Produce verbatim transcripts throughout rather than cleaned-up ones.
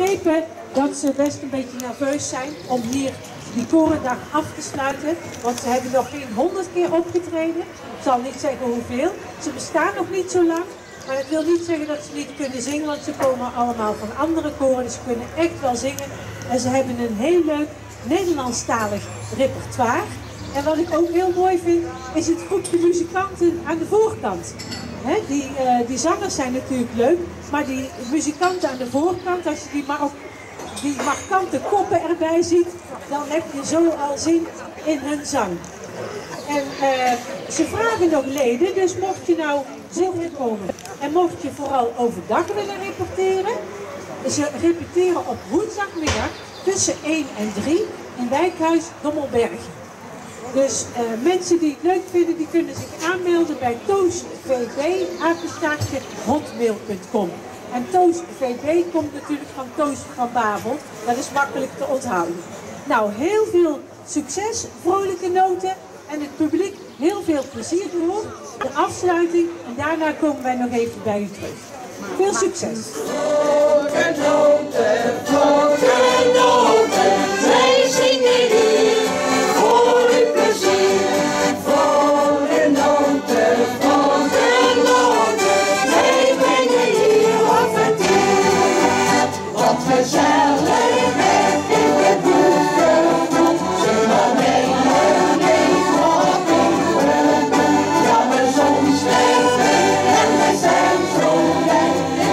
begrepen dat ze best een beetje nerveus zijn om hier die korendag af te sluiten. Want ze hebben nog geen honderd keer opgetreden. Ik zal niet zeggen hoeveel. Ze bestaan nog niet zo lang. Maar dat wil niet zeggen dat ze niet kunnen zingen, want ze komen allemaal van andere koren. Dus ze kunnen echt wel zingen. En ze hebben een heel leuk Nederlandstalig repertoire. En wat ik ook heel mooi vind, is het groepje muzikanten aan de voorkant. He, die, uh, die zangers zijn natuurlijk leuk, maar die muzikanten aan de voorkant, als je die, maar ook, die markante koppen erbij ziet, dan heb je zo al zin in hun zang. En uh, ze vragen nog leden, dus mocht je nou zin in komen en mocht je vooral overdag willen repeteren, ze repeteren op woensdagmiddag tussen één en drie in Wijkhuis Dommelbergen. Dus uh, mensen die het leuk vinden, die kunnen zich aanmelden bij toosvb apenstaartje hotmail punt com. En toosvb komt natuurlijk van Toos van Babel, dat is makkelijk te onthouden. Nou, heel veel succes, vrolijke noten en het publiek heel veel plezier voor de afsluiting en daarna komen wij nog even bij u terug. Veel succes! Vrolijke noten, vrolijke noten, wij zingen hier voor uw plezier. Vrolijke noten, vrolijke noten, wij brengen hier wat vertier. Wat gezelligheid in de boekengroep, zing maar mee en leef wat in de ja, de zon schijnt en we zijn zo blij.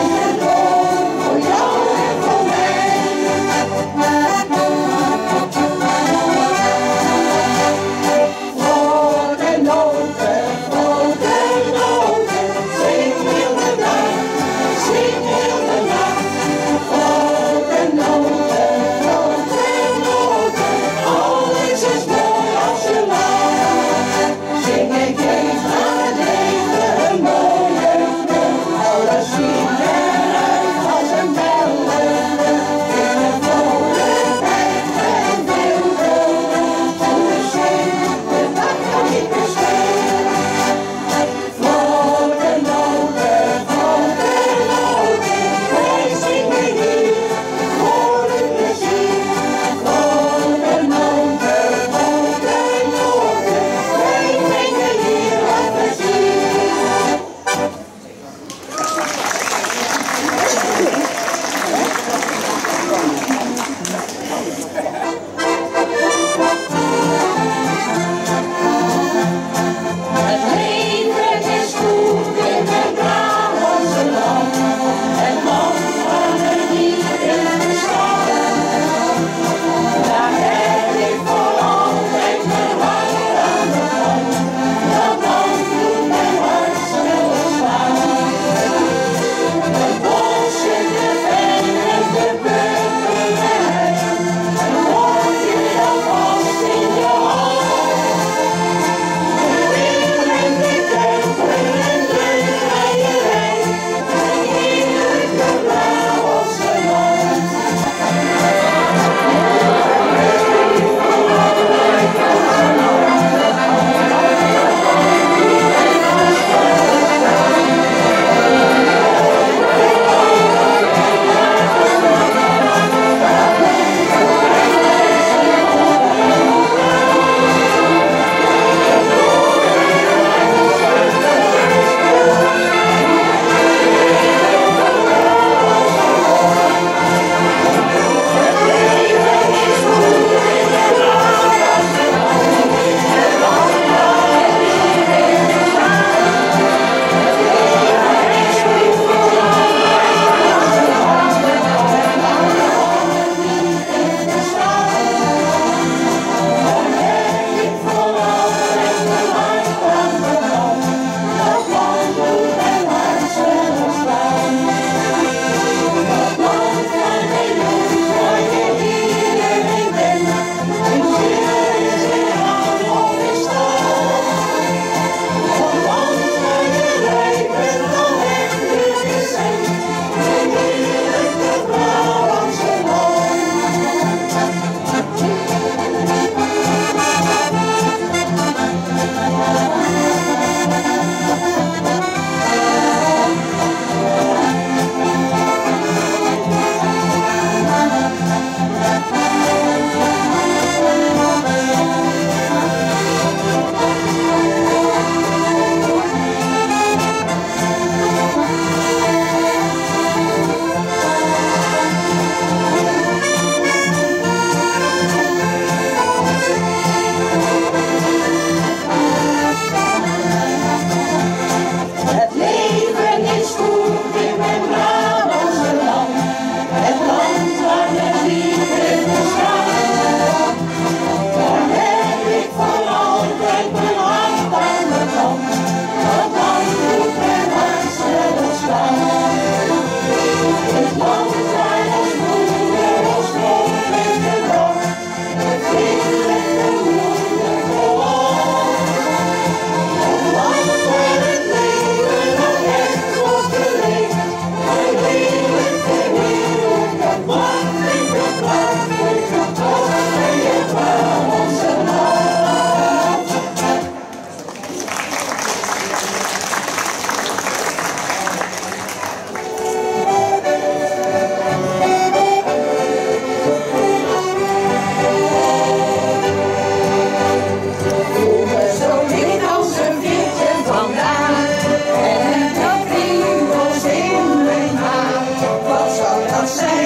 Voor jou en voor mij. Zing heel de nacht, zing heel de nacht, vrolijke noten.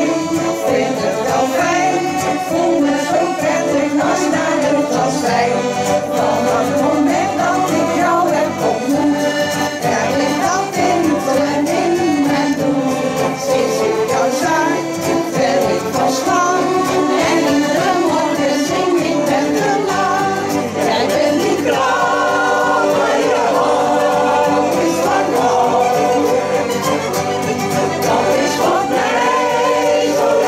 fijn, vind het wel fijn. Voel me zo prettig als naar het was fijn. Vanaf het moment dat ik jou heb ontmoet, er ligt al tintelen in mijn bloed. Sinds ik jou zag, werd ik van slag. En iedere morgen zing ik met de lach. Jij bent die grauwe, je hoofd is van goud. Dat is wat mij zo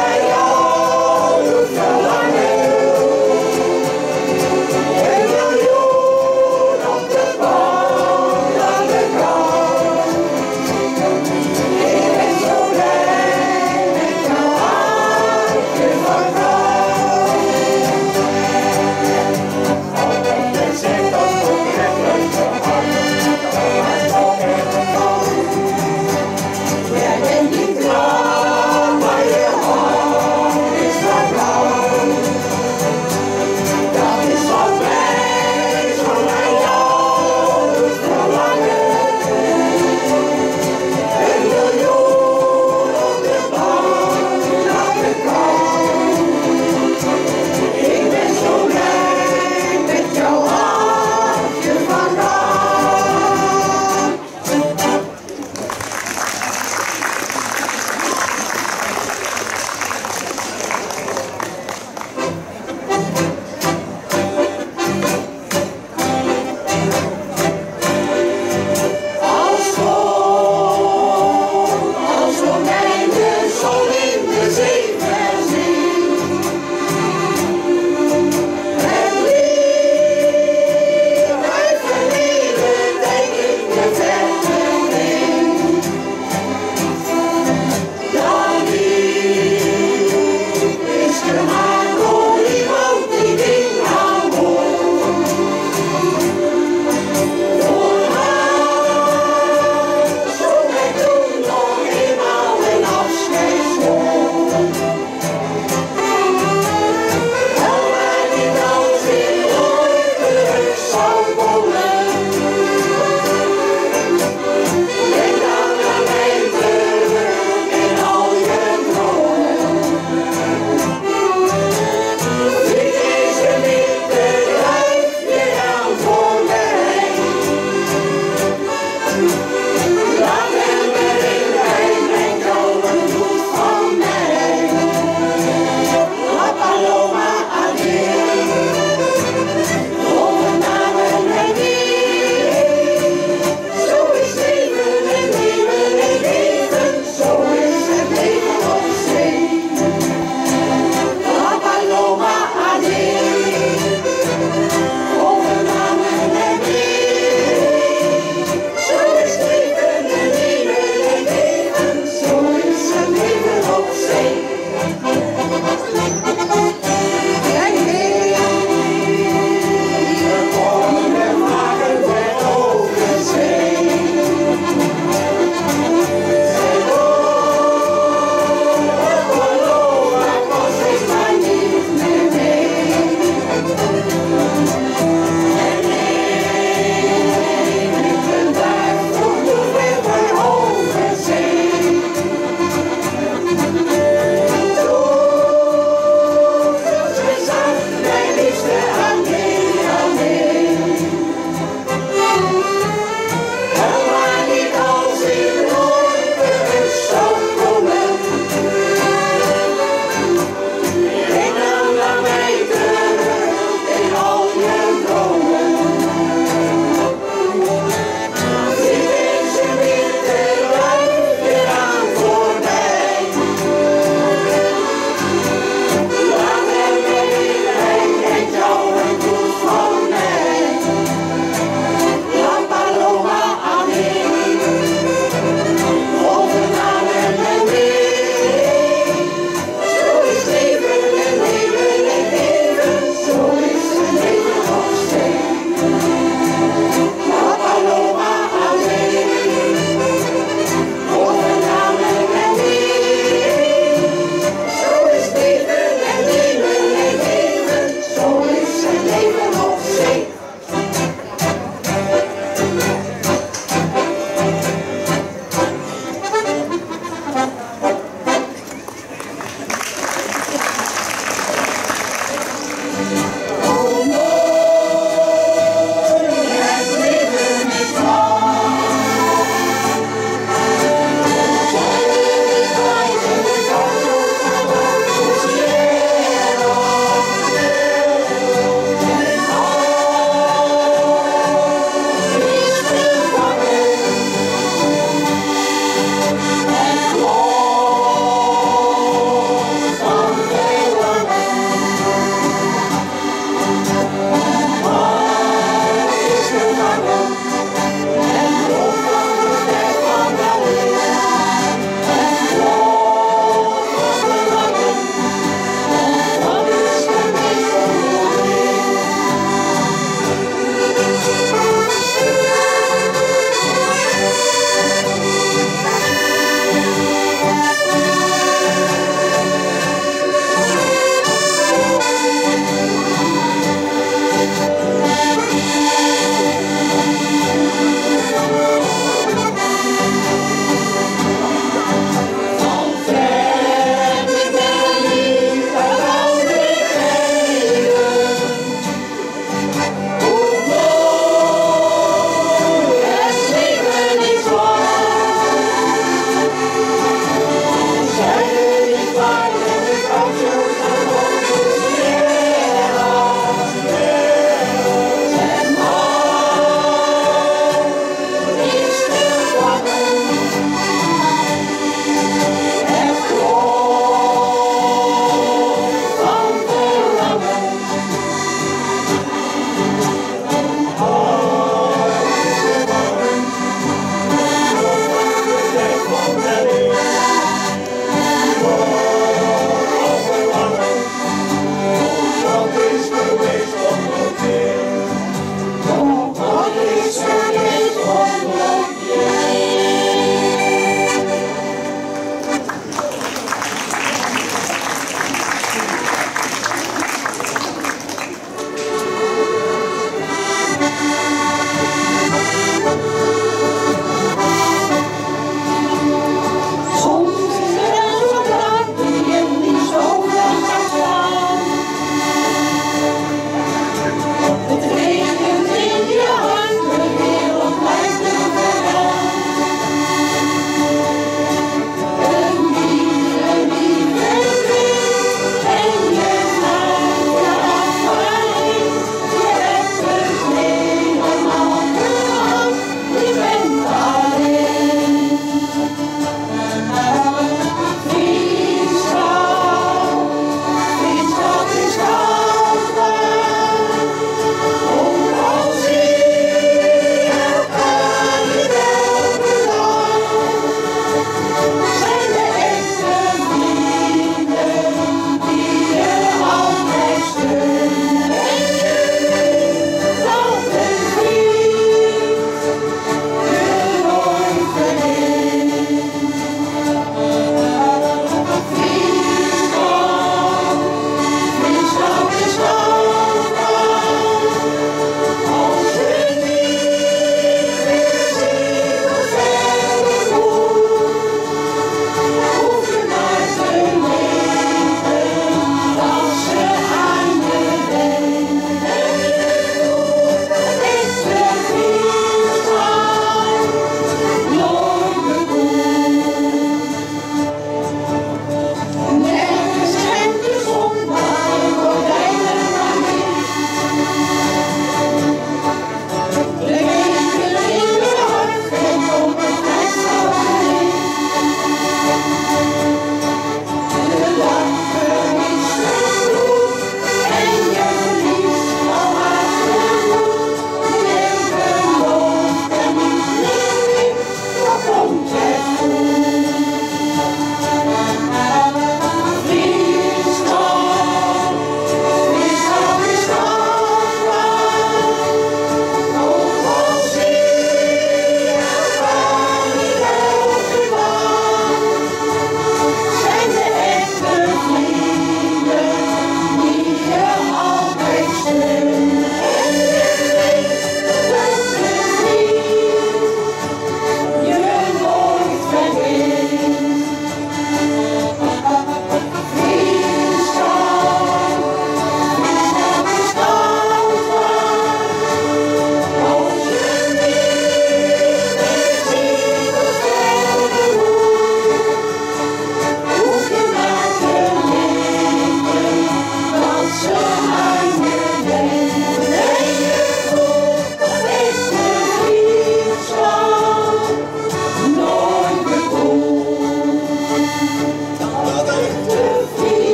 als je